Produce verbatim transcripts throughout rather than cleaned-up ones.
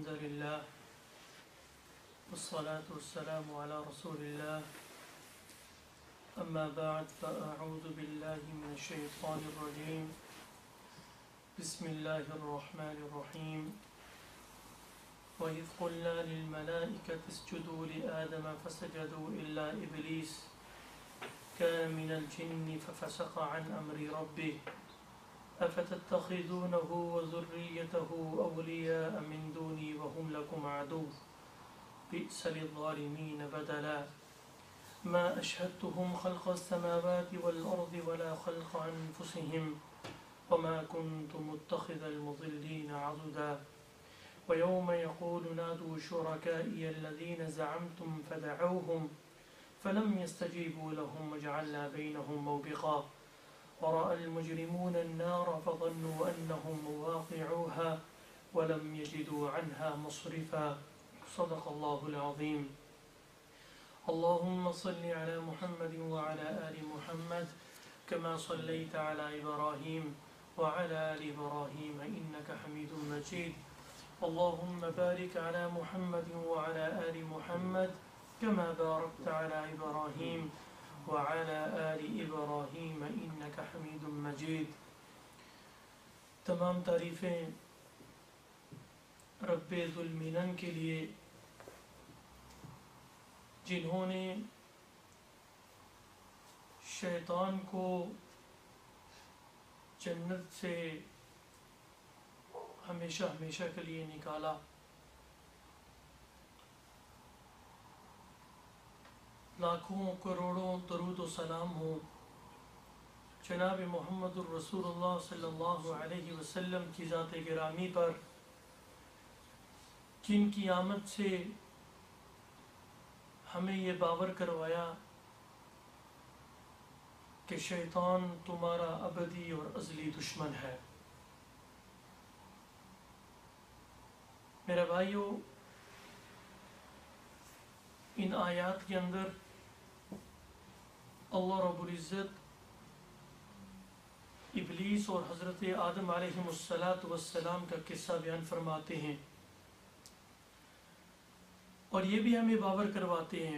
الحمد لله والصلاة والسلام على رسول الله أما بعد فأعوذ بالله من الشيطان الرجيم بسم الله الرحمن الرحيم وإذ قلنا للملائكة اسجدوا لآدم فسجدوا إلا إبليس كان من الجن ففسق عن أمر ربه أفتتخذونه وذريته أولياء من دوني وهم لكم عدو بئس للظالمين بدلا ما أشهدتهم خلق السماوات والأرض ولا خلق أنفسهم وما كنت متخذ المضلين عضدا ويوم يقول نادوا شركائي الذين زعمتم فدعوهم فلم يستجيبوا لهم وجعلنا بينهم موبقا ورأى المجرمون النار فظنوا أنهم مواقعوها ولم يجدوا عنها مصرفا صدق الله العظيم اللهم صل على محمد وعلى آل محمد كما صليت على إبراهيم وعلى آل إبراهيم إنك حميد مجيد اللهم بارك على محمد وعلى آل محمد كما باركت على إبراهيم وعلى آل إبراهيم إنك حميد مجيد تمام تعریفیں رب ذوالمنن کے لیے جنہوں نے شیطان کو جنت سے ہمیشہ ہمیشہ کے لیے نکالا لاکھوں کروڑوں درود و سلام ہو جناب محمد الرسول اللہ صلی اللہ علیہ وسلم کی ذات گرامی پر جن کی آمد سے ہمیں یہ باور کروایا کہ شیطان تمہارا ابدی اور ازلی دشمن ہے۔ میرے بھائیو، ان آیات کے اندر اللہ رب العزت ابلیس اور حضرت آدم علیہ السلام کا قصہ بیان فرماتے ہیں اور یہ بھی ہمیں باور کرواتے ہیں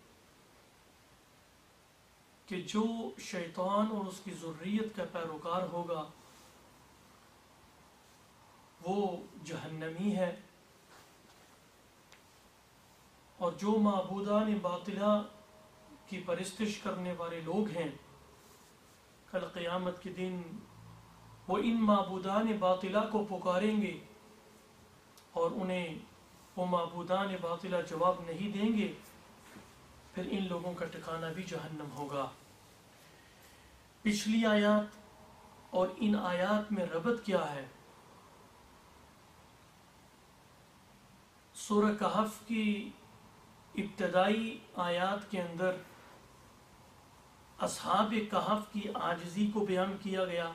کہ جو شیطان اور اس کی ذریت کا پیروکار ہوگا وہ جہنمی ہے، اور جو معبودان باطلہ کی پرستش کرنے والے لوگ ہیں کل قیامت کے دن وہ ان معبودان باطلہ کو پکاریں گے اور انہیں وہ معبودان باطلہ جواب نہیں دیں گے، پھر ان لوگوں کا ٹھکانہ بھی جہنم ہوگا۔ پچھلی آیات اور ان آیات میں ربط کیا ہے؟ سورہ کہف کی ابتدائی آیات کے اندر اصحاب کہف کی عاجزی کو بیان کیا گیا،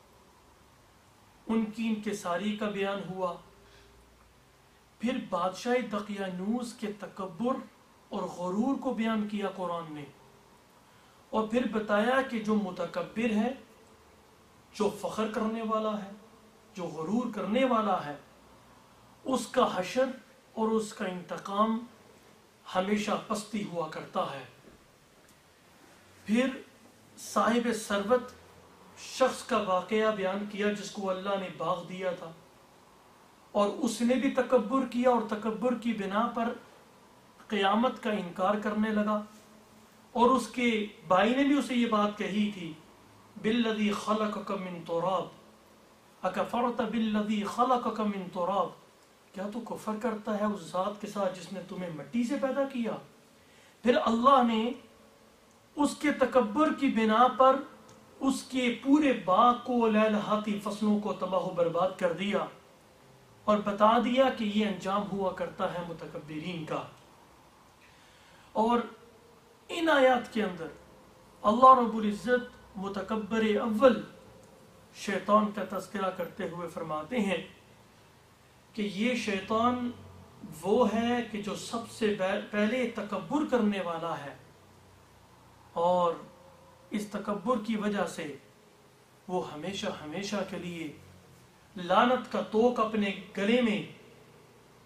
ان کی انکساری کا بیان ہوا، پھر بادشاہ دقیانوس کے تکبر اور غرور کو بیان کیا قرآن نے، اور پھر بتایا کہ جو متکبر ہے، جو فخر کرنے والا ہے، جو غرور کرنے والا ہے، اس کا حشر اور اس کا انتقام ہمیشہ پستی ہوا کرتا ہے۔ پھر صاحب ثروت شخص کا واقعہ بیان کیا جس کو اللہ نے باغ دیا تھا، اور اس نے بھی تکبر کیا اور تکبر کی بنا پر قیامت کا انکار کرنے لگا، اور اس کے بھائی نے بھی اسے یہ بات کہی تھی بالذی خلقک من تراب اکفرت بالذی خلقک من تراب، کیا تو کفر کرتا ہے اس ذات کے ساتھ جس نے تمہیں مٹی سے پیدا کیا؟ پھر اللہ نے اس کے تکبر کی بنا پر اس کے پورے باغ کو لہلہاتی فصلوں کو تباہ و برباد کر دیا اور بتا دیا کہ یہ انجام ہوا کرتا ہے متکبرین کا۔ اور ان آیات کے اندر اللہ رب العزت متکبر اول شیطان کا تذکرہ کرتے ہوئے فرماتے ہیں کہ یہ شیطان وہ ہے کہ جو سب سے پہلے تکبر کرنے والا ہے، اور اس تکبر کی وجہ سے وہ ہمیشہ ہمیشہ کے لیے لعنت کا توق اپنے گلے میں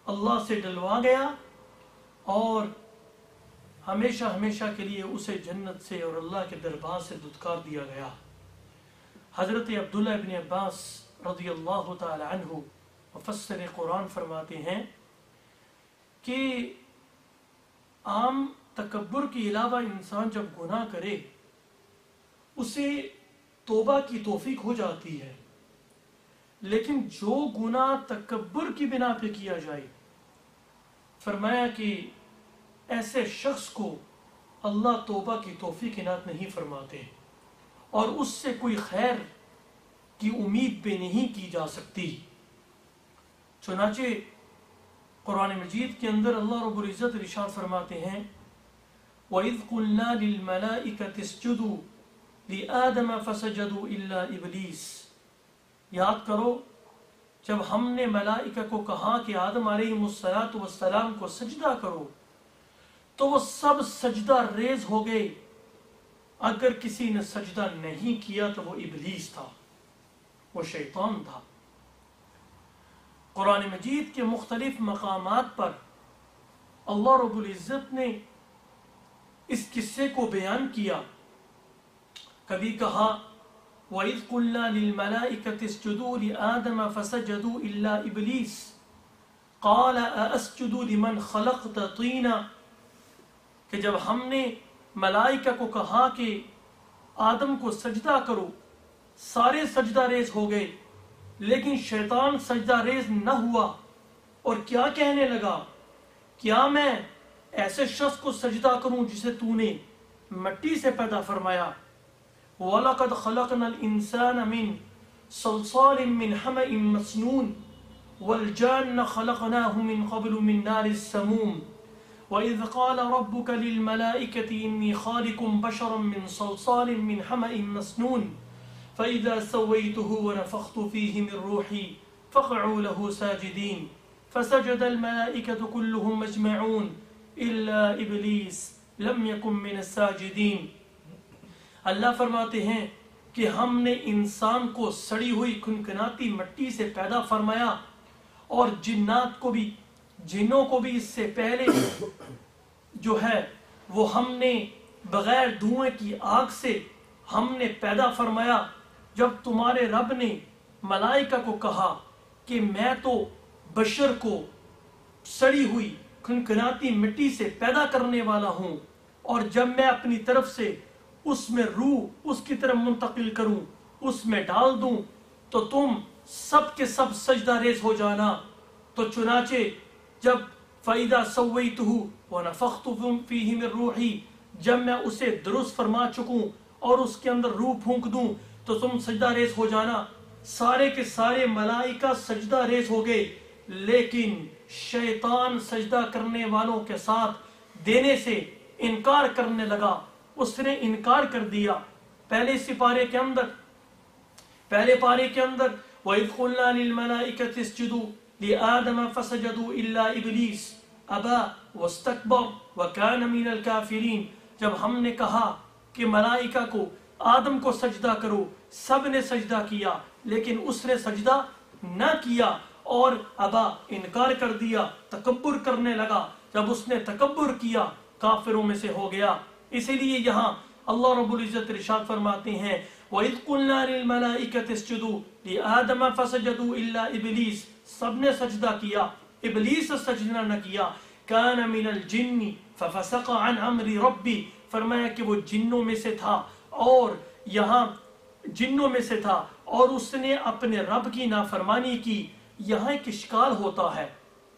اللہ سے ڈلوا گیا اور ہمیشہ ہمیشہ کے لیے اسے جنت سے اور اللہ کے دربار سے دھتکار دیا گیا۔ حضرت عبداللہ ابن عباس رضی اللہ تعالی عنہ مفسر قرآن فرماتے ہیں کہ عام تکبر کے علاوہ انسان جب گناہ کرے اسے توبہ کی توفیق ہو جاتی ہے، لیکن جو گناہ تکبر کی بنا پہ کیا جائے، فرمایا کہ ایسے شخص کو اللہ توبہ کی توفیق عنایت نہیں فرماتے اور اس سے کوئی خیر کی امید بھی نہیں کی جا سکتی۔ چنانچہ قرآن مجید کے اندر اللہ رب العزت ارشاد فرماتے ہیں وَإِذْ قُلْنَا لِلْمَلَائِكَةِ اسْجُدُوا لِآدَمَ فَسَجَدُوا إِلَّا إِبْلِيسَ، یاد کرو جب ہم نے ملائکہ کو کہا کہ آدم علیہ السلام کو سجدہ کرو تو وہ سب سجدہ ریز ہو گئے، اگر کسی نے سجدہ نہیں کیا تو وہ ابلیس تھا، وہ شیطان تھا۔ قرآن مجید کے مختلف مقامات پر اللہ رب العزت نے اس قصے کو بیان کیا، کبھی کہا وَإِذْ قُلْنَا لِلْمَلَائِكَةِ اسْجُدُوا لِآدَمَ فَسَجَدُوا إِلَّا إِبْلِيسَ قَالَ أَأَسْجُدُ لِمَنْ خَلَقْتَ طِينًا، کہ جب ہم نے ملائکہ کو کہا کہ آدم کو سجدہ کرو، سارے سجدہ ریز ہو گئے، لیکن شیطان سجدہ ریز نہ ہوا اور کیا کہنے لگا، کیا میں ایسے شخص کو سجدہ کروں جسے تو نے مٹی سے پیدا فرمایا؟ وَلَقَدْ خَلَقْنَا الْإِنسَانَ مِنْ صَلْصَالٍ مِّنْ حَمَإٍ مَسْنُونٍ وَالْجَانَّ خَلَقْنَاهُ مِنْ قَبْلُ مِنْ نَارِ السَّمُومِ وَإِذْ قَالَ رَبُّكَ لِلْمَلَائِكَةِ إِنِّي خَالِقٌ بَشَرًا مِّنْ صَلْصَالٍ مِّنْ حَمَإٍ مَسْنُونٍ فَإِذَا سَوَّيْتُهُ وَنَفَخْتُ فِيهِ مِنْ رُوحِي فَقَعُوا لَهُ سَاجِدِينَ فَسَجَدَ الْمَلَائِكَةُ كُلُّهُمْ أَجْمَعُونَ إِلَّا إِبْلِيسَ لَمْ يَكُنْ مِنَ السَّاجِدِينَ۔ اللہ فرماتے ہیں کہ ہم نے انسان کو سڑی ہوئی کھنکھناتی مٹی سے پیدا فرمایا اور جنات کو بھی جنوں کو بھی اس سے پہلے جو ہے وہ ہم نے بغیر دھوئیں کی آگ سے ہم نے پیدا فرمایا۔ جب تمہارے رب نے ملائکہ کو کہا کہ میں تو بشر کو سڑی ہوئی کھنکھناتی مٹی سے پیدا کرنے والا ہوں، اور جب میں اپنی طرف سے اس میں روح اس کی طرف منتقل کروں، اس میں ڈال دوں، تو تم سب کے سب سجدہ ریز ہو جانا۔ تو چنانچہ جب فَإِذَا سَوَّيْتُهُ وَنَفَخْتُ فِيهِ مِن رُوحِي، جب میں اسے درست فرما چکوں اور اس کے اندر روح پھونک دوں تو تم سجدہ ریز ہو جانا۔ سارے کے سارے ملائکہ سجدہ ریز ہو گئے، لیکن شیطان سجدہ کرنے والوں کے ساتھ دینے سے انکار کرنے لگا، اس نے انکار کر دیا۔ پہلے سپارے کے اندر پہلے پارے کے اندر وَإِذْ قُلْنَا لِلْمَلَائِكَةِ اسْجُدُوا لِآدَمَ فَسَجَدُوا إِلَّا إِبْلِيسَ أَبَى وَاسْتَكْبَرَ وَكَانَ مِنَ الْكَافِرِينَ، جب ہم نے کہا کہ ملائکہ کو آدم کو سجدہ کرو، سب نے سجدہ کیا، لیکن اس نے سجدہ نہ کیا اور ابا انکار کر دیا، تکبر کرنے لگا۔ جب اس نے تکبر کیا کافروں میں سے ہو گیا۔ اسی لیے یہاں اللہ رب العزت ارشاد فرماتے ہیں وَإِذْ قُلْنَا لِلْمَلَائِكَةِ اسْجُدُوا لِآدَمَ فَسَجَدُوا إِلَّا إِبْلِيسَ، سب نے سجدہ کیا، ابلیس سجدہ نہ کیا۔ كَانَ مِنَ الْجِنِّ فَفَسَقَ عَنْ أَمْرِ رَبِّ، فرمایا کہ وہ جنوں میں سے تھا اور یہاں جنوں میں سے تھا اور اس نے اپنے رب کی نافرمانی کی۔ یہاں ایک اشکال ہوتا ہے،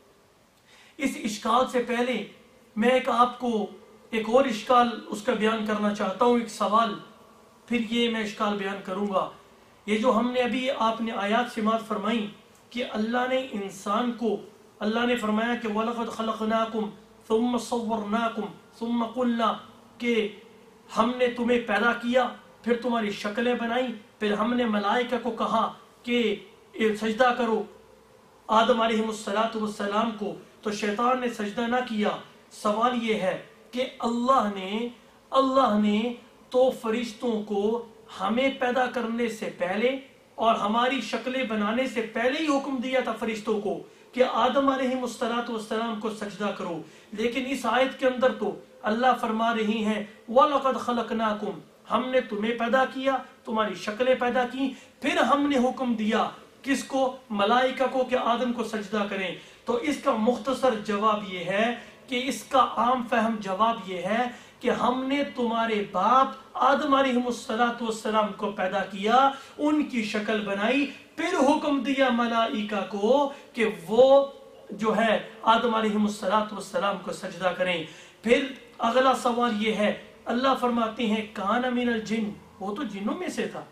اس اشکال سے پہلے میں ایک آپ کو ایک اور اشکال اس کا بیان کرنا چاہتا ہوں، ایک سوال، پھر یہ میں اشکال بیان کروں گا۔ یہ جو ہم نے ابھی آپ نے آیات سماعت فرمائی کہ اللہ نے انسان کو، اللہ نے فرمایا کہ وَلَقَدْ خَلَقْنَاكُمْ ثُمَّ صَوَّرْنَاكُمْ ثُمَّ قُلْنَا، کہ ہم نے تمہیں پیدا کیا، پھر تمہاری شکلیں بنائیں، پھر ہم نے ملائکہ کو کہا کہ سجدہ کرو آدم علیہ السلام کو، تو شیطان نے سجدہ نہ کیا۔ سوال یہ ہے کہ اللہ نے اللہ نے تو فرشتوں کو ہمیں پیدا کرنے سے پہلے اور ہماری شکلیں بنانے سے پہلے ہی حکم دیا تھا فرشتوں کو، کہ آدم علیہ السلام کو سجدہ کرو، لیکن اس آیت کے اندر تو اللہ فرما رہی ہیں وَلَقَدْ خَلَقْنَاكُمْ، ہم نے تمہیں پیدا کیا، تمہاری شکلیں پیدا کی، پھر ہم نے حکم دیا کس کو؟ ملائکہ کو کہ آدم کو سجدہ کریں۔ تو اس کا مختصر جواب یہ ہے کہ اس کا عام فہم جواب یہ ہے کہ ہم نے تمہارے باپ آدم علیہ السلام کو پیدا کیا، ان کی شکل بنائی، پھر حکم دیا ملائکہ کو کہ وہ جو ہے آدم علیہ السلام کو سجدہ کریں۔ پھر اگلا سوال یہ ہے، اللہ فرماتے ہیں کان من الجن، وہ تو جنوں میں سے تھا،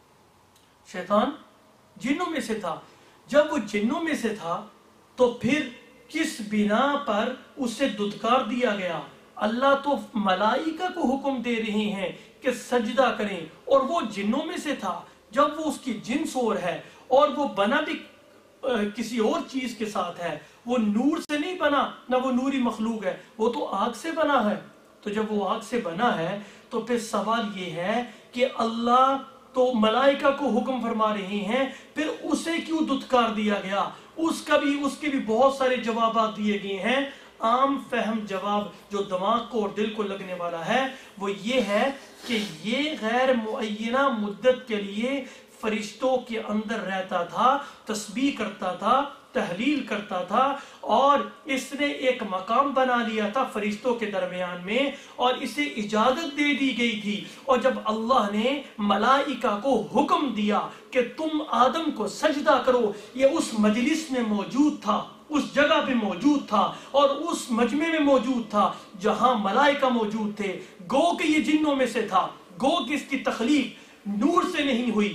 شیطان جنوں میں سے تھا۔ جب وہ جنوں میں سے تھا تو پھر کس بنا پر اسے دھتکار دیا گیا؟ اللہ تو ملائکہ کو حکم دے رہے ہیں کہ سجدہ کریں، اور وہ جنوں میں سے تھا۔ جب وہ اس کی جنس اور ہے اور وہ بنا بھی کسی اور چیز کے ساتھ ہے، وہ نور سے نہیں بنا، نہ وہ نوری مخلوق ہے، وہ تو آگ سے بنا ہے۔ تو جب وہ آگ سے بنا ہے تو پھر سوال یہ ہے کہ اللہ تو ملائکہ کو حکم فرما رہے ہیں، پھر اسے کیوں دھتکار دیا گیا؟ اس کا بھی اس کے بھی بہت سارے جوابات دیے گئے ہیں۔ عام فہم جواب جو دماغ کو اور دل کو لگنے والا ہے وہ یہ ہے کہ یہ غیر معینہ مدت کے لیے فرشتوں کے اندر رہتا تھا، تسبیح کرتا تھا، تحلیل کرتا تھا، اور اس نے ایک مقام بنا لیا تھا فرشتوں کے درمیان میں، اور اسے اجازت دے دی گئی تھی۔ اور جب اللہ نے ملائکہ کو حکم دیا کہ تم آدم کو سجدہ کرو، یہ اس مجلس میں موجود تھا، اس جگہ پہ موجود تھا، اور اس مجمع میں موجود تھا جہاں ملائکہ موجود تھے۔ گو کہ یہ جنوں میں سے تھا، گو کہ اس کی تخلیق نور سے نہیں ہوئی،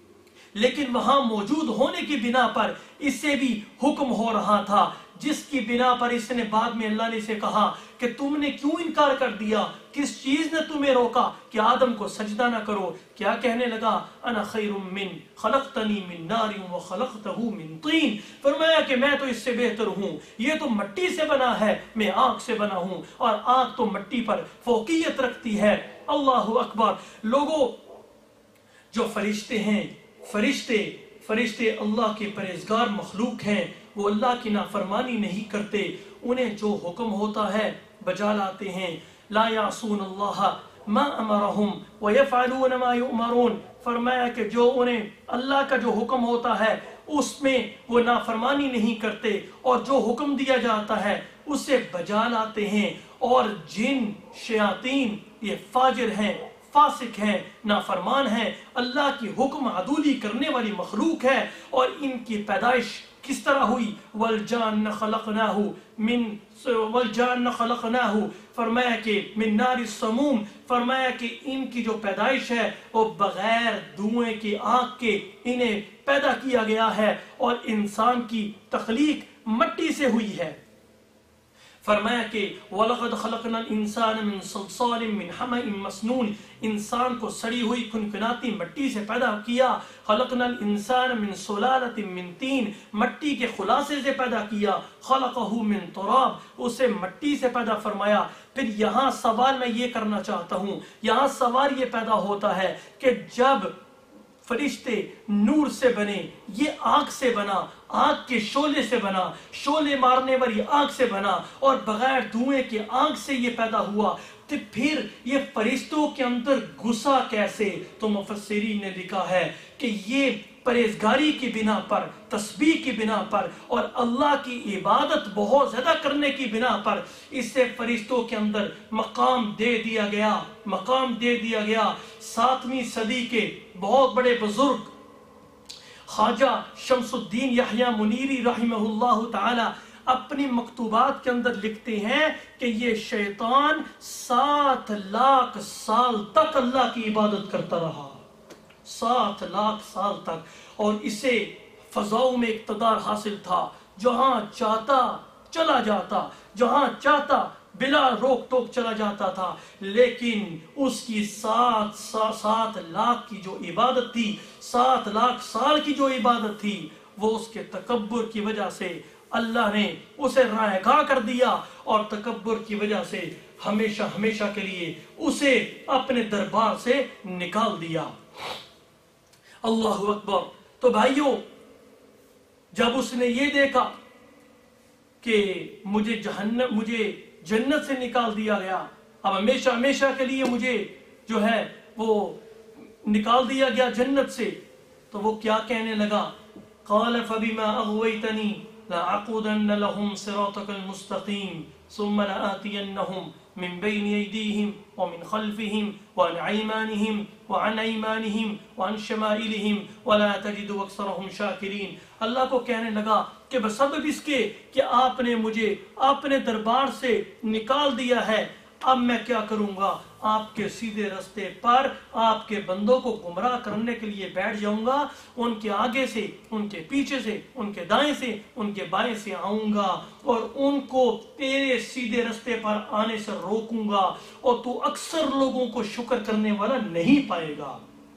لیکن وہاں موجود ہونے کی بنا پر اس سے بھی حکم ہو رہا تھا، جس کی بنا پر اس نے بعد میں اللہ نے اسے کہا کہ تم نے کیوں انکار کر دیا؟ کس چیز نے تمہیں روکا کہ آدم کو سجدہ نہ کرو؟ کیا کہنے لگا؟ انا خیر من خلقتنی من نار وخلقتہ من طین، فرمایا کہ میں تو اس سے بہتر ہوں، یہ تو مٹی سے بنا ہے، میں آگ سے بنا ہوں، اور آگ تو مٹی پر فوقیت رکھتی ہے۔ اللہ اکبر۔ لوگوں، جو فرشتے ہیں، فرشتے فرشتے اللہ کے پرہیزگار مخلوق ہیں، وہ اللہ کی نافرمانی نہیں کرتے، انہیں جو حکم ہوتا ہے بجا لاتے ہیں۔ لا یعصون اللہ ما امرہم ویفعلون ما یؤمرون، فرمایا کہ جو انہیں اللہ کا جو حکم ہوتا ہے اس میں وہ نافرمانی نہیں کرتے، اور جو حکم دیا جاتا ہے اسے بجا لاتے ہیں۔ اور جن شیاطین یہ فاجر ہیں، فاسق ہیں، نافرمان ہیں، اللہ کی حکم عدولی کرنے والی مخلوق ہے، اور ان کی پیدائش کس طرح ہوئی؟ والجان خلقناہ من والجان خلقناہ، فرمایا کہ من نار السموم، فرمایا کہ ان کی جو پیدائش ہے وہ بغیر دھوئیں کے، آگ کے انہیں پیدا کیا گیا ہے، اور انسان کی تخلیق مٹی سے ہوئی ہے۔ فرمایا کہ وَلَقَدْ خَلَقْنَا الْإِنسَانَ مِنْ صَلْصَالٍ مِنْ حَمَإٍ مَسْنُونٍ، انسان کو سڑی ہوئی کھنکھناتی مٹی سے پیدا کیا۔ خَلَقْنَا الْإِنسَانَ مِنْ سُلَالَةٍ مِنْ طِينٍ، مٹی کے خلاصے سے پیدا کیا۔ خَلَقَهُ مِنْ تُرَابٍ، اسے مٹی سے پیدا فرمایا۔ پھر یہاں سوال میں یہ کرنا چاہتا ہوں، یہاں سوال یہ پیدا ہوتا ہے کہ جب فرشتے نور سے بنے، یہ آگ سے بنا، آگ کے شعلے سے بنا، شعلے مارنے والی آگ سے بنا، اور بغیر دھوئیں کے آگ سے یہ پیدا ہوا، تو پھر یہ فرشتوں کے اندر گھسا کیسے؟ تو مفسرین نے لکھا ہے کہ یہ پرہیزگاری کی بنا پر، تسبیح کی بنا پر، اور اللہ کی عبادت بہت زیادہ کرنے کی بنا پر اسے فرشتوں کے اندر مقام دے دیا گیا، مقام دے دیا گیا۔ ساتویں صدی کے بہت بڑے بزرگ خواجہ شمس الدین یحییٰ منیری رحمہ اللہ تعالی اپنی مکتوبات کے اندر لکھتے ہیں کہ یہ شیطان سات لاکھ سال تک اللہ کی عبادت کرتا رہا، سات لاکھ سال تک، اور اسے فضاؤں میں اقتدار حاصل تھا، جہاں چاہتا چلا جاتا، جہاں چاہتا بلا روک ٹوک چلا جاتا تھا، لیکن اس کی سات سات لاکھ کی جو عبادت تھی، سات لاکھ سال کی جو عبادت تھی، وہ اس کے تکبر کی وجہ سے اللہ نے اسے رائے گاہ کر دیا، اور تکبر کی وجہ سے ہمیشہ ہمیشہ کے لیے اسے اپنے دربار سے نکال دیا۔ اللہ اکبر۔ تو بھائیوں، جب اس نے یہ دیکھا کہ مجھے جہنم مجھے جنت سے نکال دیا گیا، اب ہمیشہ ہمیشہ کے لیے مجھے جو ہے وہ نکال دیا گیا جنت سے، تو وہ کیا کہنے لگا؟ قال فبما اغويتني لأقعدن لهم صراطك المستقيم ثم لآتينهم من بين أيديهم ومن خلفهم وعن أيمانهم وعن أيمانهم وعن شمائلهم ولا تجد أكثرهم شاكرين۔ اللہ کو کہنے لگا کہ بسبب اس کے کہ آپ نے مجھے اپنے دربار سے نکال دیا ہے، اب میں کیا کروں گا؟ آپ کے سیدھے رستے پر آپ کے بندوں کو گمراہ کرنے کے لیے بیٹھ جاؤں گا، ان کے آگے سے، ان کے پیچھے سے، ان کے دائیں سے، ان کے بائیں سے آؤں گا اور ان کو تیرے سیدھے رستے پر آنے سے روکوں گا، اور تو اکثر لوگوں کو شکر کرنے والا نہیں پائے گا۔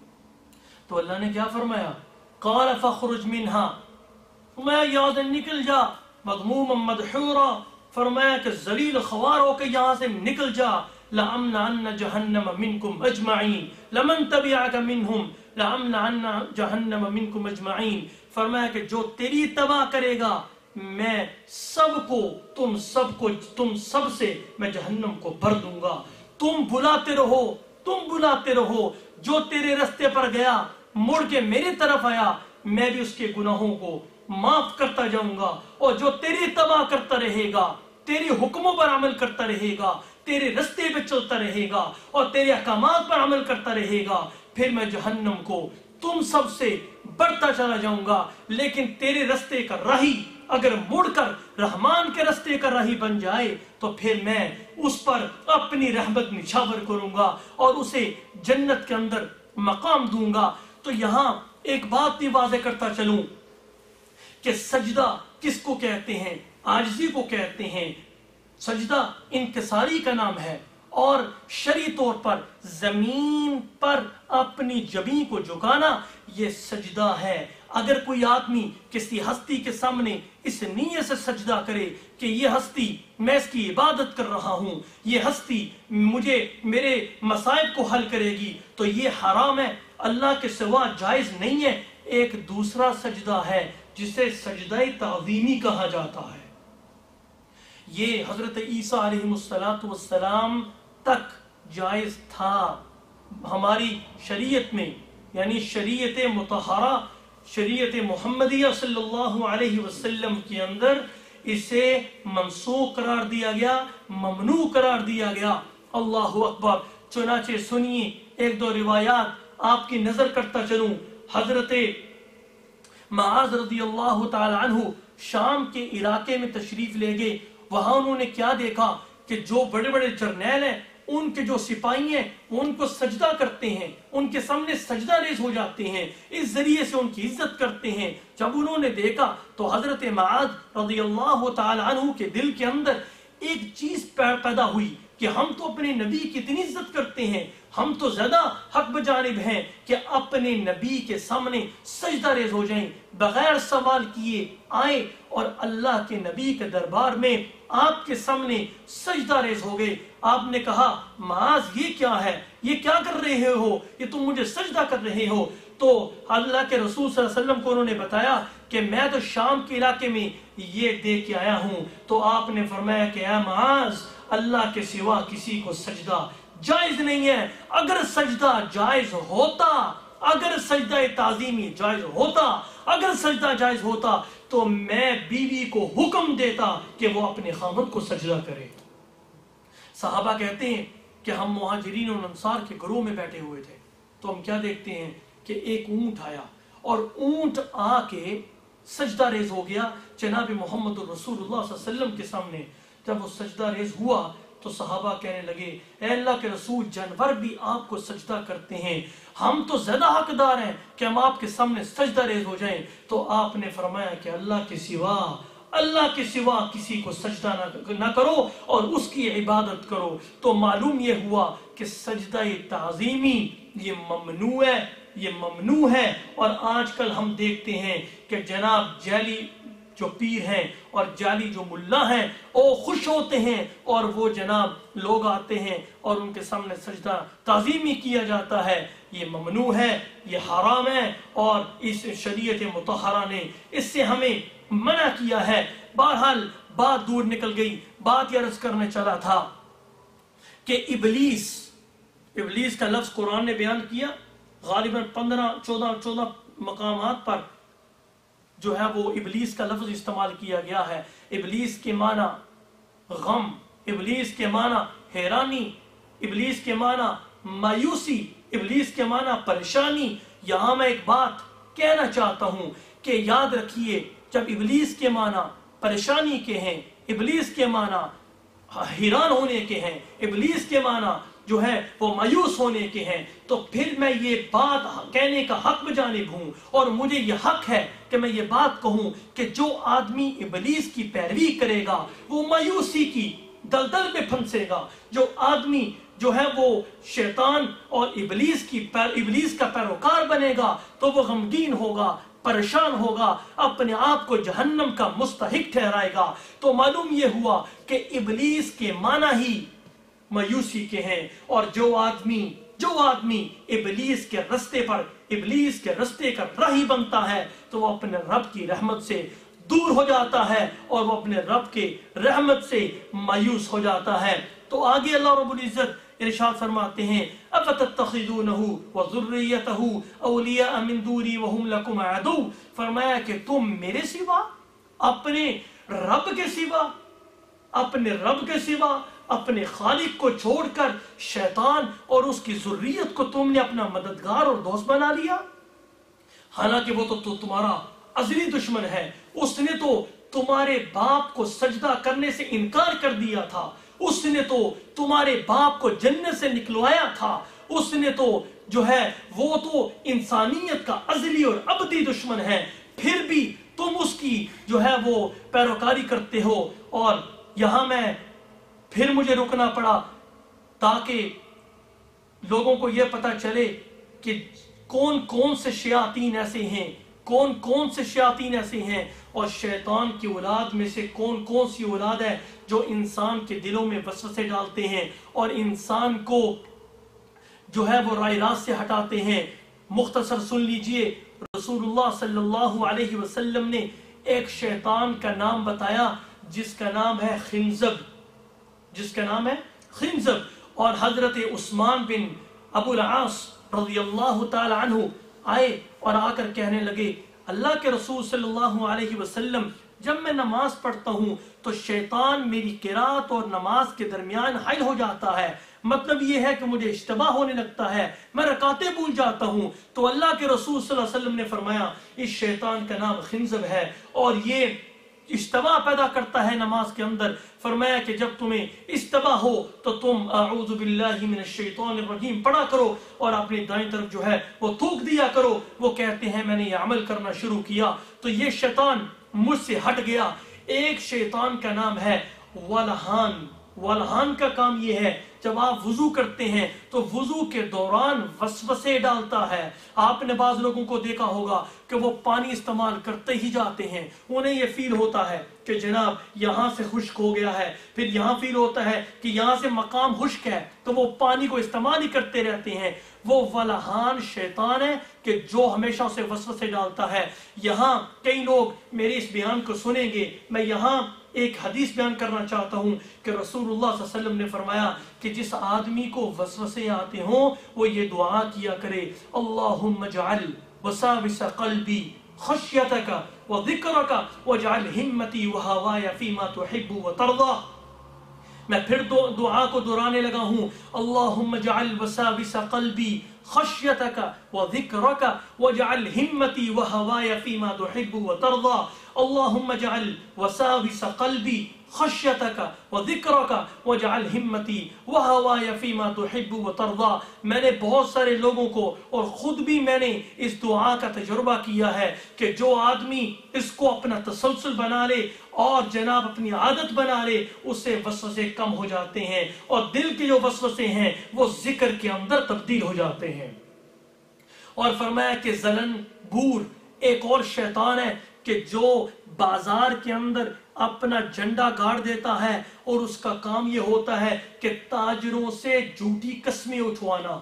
تو اللہ نے کیا فرمایا؟ قال فاخرج منها، فرمایا یہاں سے نکل جا، مذموما مدحورا، فرمایا کہ ذلیل خوار ہو کے یہاں سے نکل جا، لَأَمْنَعَنَّ جَهَنَّمَ مِنْكُمْ أَجْمَعِينَ لَمَنْ تَبِعَكَ مِنْهُمْ لَأَمْنَعَنَّ جَهَنَّمَ مِنْكُمْ أَجْمَعِينَ، فرمایا کہ جو تیری تباہ کرے گا میں سب کو تم سب کو تم سب سے میں جہنم کو بھر دوں گا۔ تم بلاتے رہو تم بلاتے رہو، جو تیرے رستے پر گیا مڑ کے میری طرف آیا، میں بھی اس کے گناہوں کو معاف کرتا جاؤں گا، اور جو تیری تباہ کرتا رہے گا، تیری حکموں پر عمل کرتا رہے گا، تیرے رستے پہ چلتا رہے گا اور تیرے احکامات پر عمل کرتا رہے گا، پھر میں جہنم کو تم سب سے بڑھتا چلا جاؤں گا۔ لیکن تیرے رستے کا راہی اگر مڑ کر رحمان کے رستے کا راہی بن جائے تو پھر میں اس پر اپنی رحمت نچھاور کروں گا اور اسے جنت کے اندر مقام دوں گا۔ تو یہاں ایک بات بھی واضح کرتا چلوں کہ سجدہ کس کو کہتے ہیں؟ عاجزی کو کہتے ہیں۔ سجدہ انکساری کا نام ہے، اور شرعی طور پر زمین پر اپنی جبین کو جھکانا یہ سجدہ ہے۔ اگر کوئی آدمی کسی ہستی کے سامنے اس نیت سے سجدہ کرے کہ یہ ہستی میں اس کی عبادت کر رہا ہوں، یہ ہستی مجھے میرے مصائب کو حل کرے گی، تو یہ حرام ہے، اللہ کے سوا جائز نہیں ہے۔ ایک دوسرا سجدہ ہے جسے سجدہ تعظیمی کہا جاتا ہے، یہ حضرت عیسیٰ علیہ السلام تک جائز تھا ہماری شریعت میں، یعنی شریعت مطہرہ، شریعت محمدیہ صلی اللہ علیہ وسلم کے اندر اسے منسوخ قرار دیا گیا، ممنوع قرار دیا گیا۔ اللہ اکبر۔ چنانچہ سنیے ایک دو روایات آپ کی نظر کرتا چلوں۔ حضرت معاذ رضی اللہ تعالی عنہ شام کے علاقے میں تشریف لے گئے، وہاں انہوں نے کیا دیکھا کہ جو بڑے بڑے جرنیل ہیں، ان کے جو سپاہی ہیں وہ ان کو سجدہ کرتے ہیں، ان کے سامنے سجدہ ریز ہو جاتے ہیں، اس ذریعے سے ان کی عزت کرتے ہیں۔ جب انہوں نے دیکھا تو حضرت معاذ رضی اللہ تعالی عنہ کے دل کے اندر ایک چیز پیدا ہوئی کہ ہم تو اپنے نبی کی اتنی عزت کرتے ہیں، ہم تو زیادہ حق بجانب ہیں کہ اپنے نبی کے سامنے سجدہ ریز ہو جائیں، بغیر سوال کیے آئے اور اللہ کے نبی کے دربار میں آپ کے سامنے سجدہ ریز ہو گئے۔ آپ نے کہا معاذ یہ کیا ہے، یہ کیا کر رہے ہو، یہ تم مجھے سجدہ کر رہے ہو؟ تو اللہ کے رسول صلی اللہ علیہ وسلم کو انہوں نے بتایا کہ میں تو شام کے علاقے میں یہ دیکھ کے آیا ہوں۔ تو آپ نے فرمایا کہ اے معاذ، اللہ کے سوا کسی کو سجدہ جائز نہیں ہے۔ اگر سجدہ جائز ہوتا، اگر سجدہ تعظیمی جائز ہوتا، اگر سجدہ جائز ہوتا تو میں بیوی کو حکم دیتا کہ وہ اپنے خاوند کو سجدہ کرے۔ صحابہ کہتے ہیں کہ ہم مہاجرین اور انصار کے گروہ میں بیٹھے ہوئے تھے، تو ہم کیا دیکھتے ہیں کہ ایک اونٹ آیا اور اونٹ آ کے سجدہ ریز ہو گیا جناب محمد رسول اللہ صلی اللہ علیہ وسلم کے سامنے۔ جب وہ سجدہ ریز ہوا تو صحابہ کہنے لگے اے اللہ کے رسول، جانور بھی آپ کو سجدہ کرتے ہیں، ہم تو زیادہ حقدار ہیں کہ ہم آپ کے سامنے سجدہ ریز ہو جائیں۔ تو آپ نے فرمایا کہ اللہ کے سوا اللہ کے سوا کسی کو سجدہ نہ کرو اور اس کی عبادت کرو۔ تو معلوم یہ ہوا کہ سجدہ تعظیمی یہ ممنوع ہے، یہ ممنوع ہے۔ اور آج کل ہم دیکھتے ہیں کہ جناب جعلی جو پیر ہیں اور جعلی جو ملا ہیں وہ خوش ہوتے ہیں اور وہ جناب لوگ آتے ہیں اور ان کے سامنے سجدہ تعظیمی کیا جاتا ہے۔ یہ ممنوع ہے، یہ حرام ہے، اور اس شریعت مطہرہ نے اس سے ہمیں منع کیا ہے۔ بہرحال بات دور نکل گئی، بات یہ عرض کرنے چلا تھا کہ ابلیس ابلیس کا لفظ قرآن نے بیان کیا غالباً پندرہ چودہ چودہ مقامات پر جو ہے وہ ابلیس کا لفظ استعمال کیا گیا ہے۔ ابلیس کے معنی غم، ابلیس کے معنی حیرانی، ابلیس کے معنی مایوسی، ابلیس کے معنی پریشانی۔ یہاں میں ایک بات کہنا چاہتا ہوں کہ یاد رکھیے، جب ابلیس کے معنی پریشانی کے ہیں، ابلیس کے معنی حیران ہونے کے ہیں، ابلیس کے معنی جو ہے وہ مایوس ہونے کے ہیں، تو پھر میں یہ بات کہنے کا حق بجانب ہوں، اور مجھے یہ حق ہے کہ میں یہ بات کہوں کہ جو آدمی ابلیس کی پیروی کرے گا وہ مایوسی کی دلدل میں پھنسے گا۔ جو آدمی جو ہے وہ شیطان اور ابلیس کی پیر ابلیس کا پیروکار بنے گا تو وہ غمگین ہوگا، پریشان ہوگا، اپنے آپ کو جہنم کا مستحق ٹھہرائے گا۔ تو معلوم یہ ہوا کہ ابلیس کے معنی ہی مایوسی کے ہیں، اور جو آدمی جو آدمی ابلیس کے رستے پر ابلیس کے رستے کا راہی بنتا ہے تو وہ اپنے رب کی رحمت سے دور ہو جاتا ہے، اور وہ اپنے رب کے رحمت سے مایوس ہو جاتا ہے۔ تو آگے اللہ رب العزت ارشاد فرماتے ہیں اَفَتَتَّخِذُونَهُ وَذُرِّيَّتَهُ أَوْلِيَاءَ مِن دُونِي وَهُمْ لَكُمْ عَدُوٌّ، فرمایا کہ تم میرے سوا، اپنے رب کے سوا، اپنے رب کے سوا، اپنے خالق کو چھوڑ کر شیطان اور اس کی ذریت کو تم نے اپنا مددگار اور دوست بنا لیا، حالانکہ وہ تو تمہارا ازلی دشمن ہے۔ اس نے تو تمہارے باپ کو سجدہ کرنے سے انکار کر دیا تھا، اس نے تو تمہارے باپ کو جنت سے نکلوایا تھا، اس نے تو جو ہے وہ تو انسانیت کا ازلی اور ابدی دشمن ہے، پھر بھی تم اس کی جو ہے وہ پیروکاری کرتے ہو۔ اور یہاں میں پھر مجھے رکنا پڑا تاکہ لوگوں کو یہ پتہ چلے کہ کون کون سے شیاطین ایسے ہیں، کون کون سے شیاطین ایسے ہیں، اور شیطان کی اولاد میں سے کون کون سی اولاد ہے جو انسان کے دلوں میں وسوسے ڈالتے ہیں اور انسان کو جو ہے وہ رائے راست سے ہٹاتے ہیں۔ مختصر سن لیجئے، رسول اللہ صلی اللہ علیہ وسلم نے ایک شیطان کا نام بتایا جس کا نام ہے خنزب، جس کا نام ہے خنزب۔ اور حضرت عثمان بن ابو العاص رضی اللہ تعالی عنہ آئے اور آ کر کہنے لگے اللہ کے رسول صلی اللہ علیہ وسلم، جب میں نماز پڑھتا ہوں تو شیطان میری قرات اور نماز کے درمیان حائل ہو جاتا ہے، مطلب یہ ہے کہ مجھے اشتباہ ہونے لگتا ہے، میں رکعتیں بھول جاتا ہوں۔ تو اللہ کے رسول صلی اللہ علیہ وسلم نے فرمایا اس شیطان کا نام خنزب ہے، اور یہ اشتباہ پیدا کرتا ہے نماز کے اندر۔ فرمایا کہ جب تمہیں اشتباہ ہو تو تم اعوذ باللہ من الشیطان الرجیم پڑھا کرو اور اپنی دائیں طرف جو ہے وہ تھوک دیا کرو۔ وہ کہتے ہیں میں نے یہ عمل کرنا شروع کیا تو یہ شیطان مجھ سے ہٹ گیا۔ ایک شیطان کا نام ہے ولہان۔ ولہان کا کام یہ ہے جب آپ وضو کرتے ہیں تو وضو کے دوران وسوسے ڈالتا ہے۔ آپ نے بعض لوگوں کو دیکھا ہوگا کہ وہ پانی استعمال کرتے ہی جاتے ہیں، انہیں یہ فیل ہوتا ہے کہ جناب یہاں سے خشک ہو گیا ہے، پھر یہاں فیل ہوتا ہے کہ یہاں سے مقام خشک ہے، تو وہ پانی کو استعمال ہی کرتے رہتے ہیں۔ وہ ولہان شیطان ہے کہ جو ہمیشہ اسے وسوسے ڈالتا ہے۔ یہاں کئی لوگ میرے اس بیان کو سنیں گے، میں یہاں ایک حدیث بیان کرنا چاہتا ہوں کہ رسول اللہ صلی اللہ علیہ وسلم نے فرمایا کہ جس آدمی کو وسوسے آتے ہوں وہ یہ دعا کیا کرے اللہم اجعل وساوس قلبی خشیتک وذکرک واجعل ہمتی وہوائی فیما تحب وترضى۔ میں پھر دعا کو دہرانے لگا ہوں اللہم اجعل وساوس قلبی خشیتک وذکرک واجعل ہمتی وہوائی فیما تحب وترضى۔ اللہم اجعل وساوس قلبی خشیتک وذکرک واجعل ہمتی وہوائی فیما تحب وترضى۔ میں نے بہت سارے لوگوں کو اور خود بھی میں نے اس دعا کا تجربہ کیا ہے کہ جو آدمی اس کو اپنا تسلسل بنا لے اور جناب اپنی عادت بنا لے اس سے وسوسے کم ہو جاتے ہیں، اور دل کے جو وسوسے ہیں وہ ذکر کے اندر تبدیل ہو جاتے ہیں۔ اور فرمایا کہ زلن گور ایک اور شیطان ہے کہ جو بازار کے اندر اپنا جھنڈا گاڑ دیتا ہے اور اس کا کام یہ ہوتا ہے کہ تاجروں سے جھوٹی قسمیں اٹھوانا۔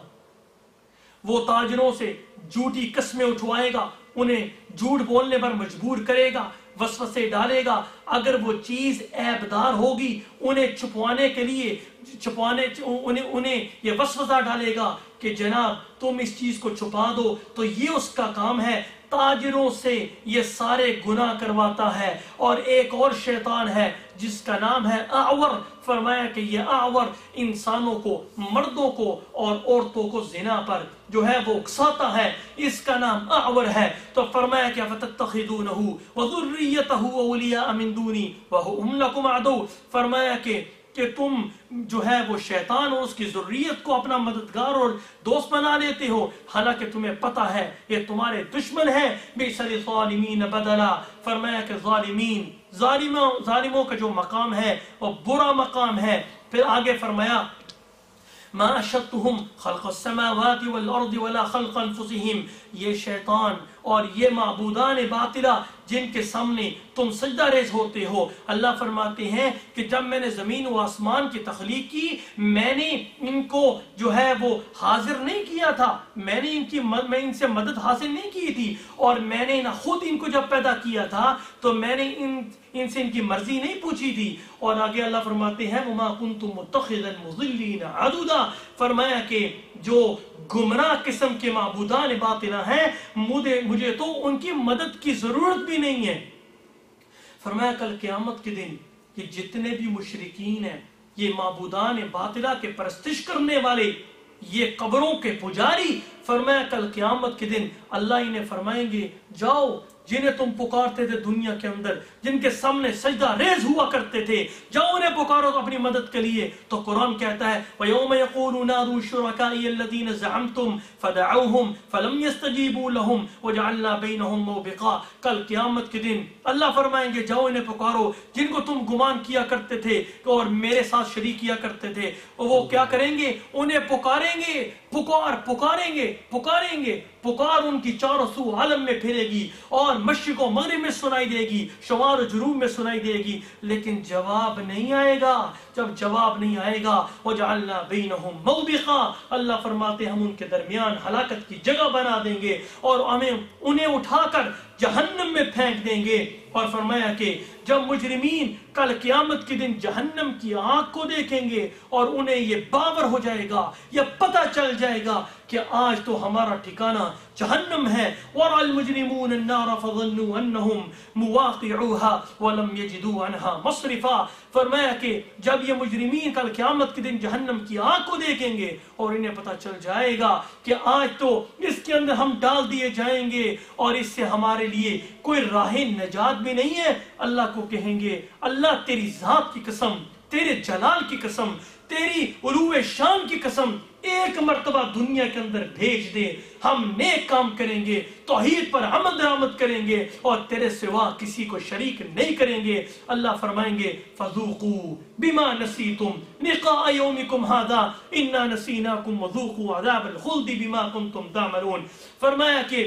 وہ تاجروں سے جھوٹی قسمیں اٹھوائے گا، انہیں جھوٹ بولنے پر مجبور کرے گا، वसवसे डालेगा। अगर वो चीज ऐबदार होगी, उन्हें छुपवाने के लिए छुपाने उन्हें उन्हें ये वसवसा डालेगा कि जनाब तुम इस चीज को छुपा दो, तो ये उसका काम है। ताजिरों से ये सारे गुनाह करवाता है। और एक और शैतान है जिसका नाम है आवर। फरमाया कि ये आवर इंसानों को, मर्दों को और औरतों को जिना पर जो है वो उकसाता है, इसका नाम आवर है। तो फरमाया कि फतत्तखिदूनहु व ज़ुर्रियतहु औलिया मिन दूनी व हुम लकुम अदू। फरमाया कि कि तुम जो है वो शैतान और उसकी ज़ुर्रियत को अपना मददगार और दोस्त बना लेते हो, हालांकि तुम्हें पता है ये तुम्हारे दुश्मन है। बिसल ज़ालिमीन बदला। फरमाया कि ज़ालिमीन, ज़ालिमों ज़ालिमों का जो मकाम है वो बुरा मकाम है। फिर आगे फरमाया मा अशद्दुहुम खल्क़स समावाति वल अर्दि वला खल्क़ अनफुसिहिम। ये शैतान और ये माबूदान बातिला जिनके सामने तुम सजदा रेज़ होते हो, अल्लाह फरमाते हैं कि जब मैंने ज़मीन व आसमान की तख्लीक की, मैंने इनको जो है वो हाजिर नहीं किया था, मैंने इनकी मैं इनसे मदद हासिल नहीं की थी। और मैंने ना खुद इनको जब पैदा किया था तो मैंने इन इनसे इनकी मर्जी नहीं पूछी थी। और आगे अल्लाह फरमाते हैं वमा कुन्तु मुत्तखिज़ल मुज़िल्लीन अदुदा। फरमाया कि जो गुमराह किस्म के माबूदान बातिला हैं, मुझे मुझे तो उनकी मदद की जरूरत भी नहीं है। फरमाया कल क़यामत के दिन कि जितने भी मुशरिकीन हैं, ये माबूदान बातिला के परस्तिश करने वाले, ये कब्रों के पुजारी, फरमाया कल क़यामत के दिन अल्लाह इन्हें फरमाएंगे जाओ, जिन्हें तुम पुकारते थे दुनिया के अंदर, जिनके सामने सजदा रेज हुआ करते थे, जाओ उन्हें पुकारो अपनी मदद के लिए। तो कुरान कहता है वयौम यक़ूलु नादू शुरकाई अल्लज़ीना ज़अमतुम फदअऊहुम फलम यस्तजीबू लहुम वजअलना बैनहुम मौबिक़ा। कल क़यामत के दिन अल्लाह फरमाएंगे जाओ इन्हें पुकारो जिनको तुम गुमान किया करते थे और मेरे साथ शरीक किया करते थे। वो क्या करेंगे? उन्हें पुकारेंगे, पुकार पुकारेंगे पुकारेंगे पुकार उनकी चारों सू आलम में फिरेगी और मशरिक़ व मग़रिब में सुनाई देगी, शुमार जुनूब में सुनाई देगी, लेकिन जवाब नहीं आएगा। जब जवाब नहीं आएगा वजअलना बैनहुम मौबिक़ा, अल्लाह फरमाते हम उनके दरमियान हलाकत की जगह बना देंगे और हमें उन्हें उठाकर जहन्नम में फेंक देंगे। और फरमाया कि जब मुजरिमीन कल क़यामत के दिन जहन्नम की आग को देखेंगे और उन्हें ये बावर हो जाएगा, ये पता चल जाएगा कि आज तो हमारा ठिकाना जहन्नम है। वरअल मुजरिमून अन्नार फज़न्नु अन्नहुम मुवाक़िऊहा वलम यजिदू अन्हा मसरिफ़ा। फरमाया कि जब ये मुजरिमीन कल क़यामत के दिन जहन्नम की आग को देखेंगे और इन्हें पता चल जाएगा कि आज तो इसके अंदर हम डाल दिए जाएंगे और इससे हमारे लिए कोई राह नजात भी नहीं है, अल्लाह को कहेंगे अल्लाह तेरी ज़ात की कसम, तेरे जलाल की कसम, तेरी उलूए शान की कसम, एक मर्तबा दुनिया के अंदर भेज दे, हम नेक काम करेंगे, तौहीद पर अमल दरामद करेंगे और तेरे सिवा किसी को शरीक नहीं करेंगे। अल्लाह फरमाएंगे फज़ूक़ू बिमा नसीतुम लिक़ाअ यौमिकुम हाज़ा इन्ना नसीनाकुम वज़ूक़ू अज़ाबल ख़ुल्दी बिमा कुन्तुम तामलून। फरमाया कि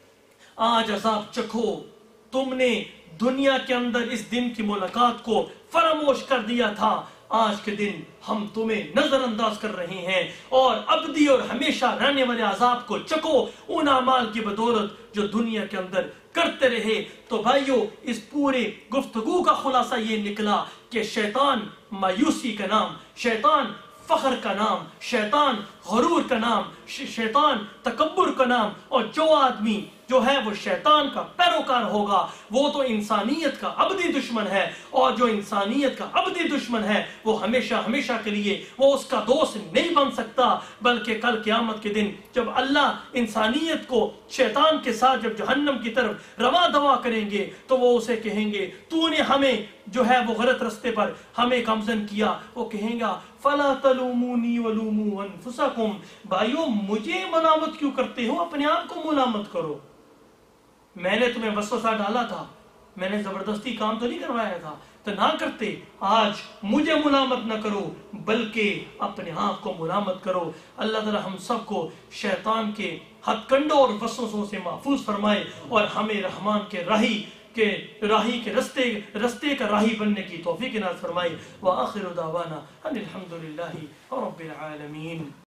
आज अज़ाब चखो, तुमने दुनिया के अंदर इस दिन की मुलाकात को फरामोश कर दिया था, आज के दिन हम तुम्हें नजरअंदाज कर रहे हैं और अबदी और हमेशा रहने वाले अजाब को चको उन अमाल की बदौलत जो दुनिया के अंदर करते रहे। तो भाइयों, इस पूरे गुफ्तगू का खुलासा ये निकला कि शैतान मायूसी का नाम, शैतान फख्र का नाम, शैतान गरूर का नाम, शैतान तकब्बुर का नाम, और जो आदमी जो है वो शैतान का पैरोकार होगा वो तो इंसानियत का अबदी दुश्मन है। और जो इंसानियत का अबदी दुश्मन है वो हमेशा हमेशा के लिए वो उसका दोस्त नहीं बन सकता, बल्कि कल क़यामत के दिन जब अल्लाह इंसानियत को शैतान के साथ जब जहन्नम की तरफ रवा दवा करेंगे तो वो उसे कहेंगे तूने हमें जो है वो गलत रास्ते पर हमें गमजन किया। वो कहेगा फला तलूमूनी वलूमू अनफुसकुम, भाइयों मुझे मलामत क्यों करते हो, अपने आप को मुलामत करो। मैंने तुम्हें वसवसा डाला था, मैंने जबरदस्ती काम तो नहीं करवाया था, तो ना करते। आज मुझे मुलामत न करो बल्कि अपने आप को मुलामत करो। अल्लाह ताला हम सबको शैतान के हथकंडों और वसवसों से महफूज फरमाए और हमें रहमान के राही के राही के रस्ते रस्ते का राही बनने की तौफीक इनायत फरमाए। व आखिरु दावाना अनिल हम्दुलिल्लाहि रब्बिल आलमीन।